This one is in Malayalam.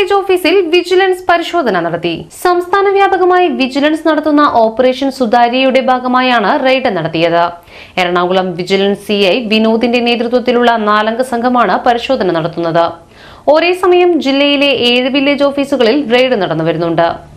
വില്ലേജ് ഓഫീസിൽ വിജിലൻസ് പരിശോധന നടത്തി. സംസ്ഥാന വ്യാപകമായി വിജിലൻസ് നടത്തുന്ന ഓപ്പറേഷൻ സുതാര്യയുടെ ഭാഗമായാണ് റെയ്ഡ് നടത്തിയത്. എറണാകുളം വിജിലൻസ് സിഐ വിനോദിന്റെ നേതൃത്വത്തിലുള്ള 4-അംഗ സംഘമാണ് പരിശോധന നടത്തുന്നത്. ഒരേ സമയം ജില്ലയിലെ 7 വില്ലേജ് ഓഫീസുകളിൽ റെയ്ഡ് നടന്നുവരുന്നുണ്ട്.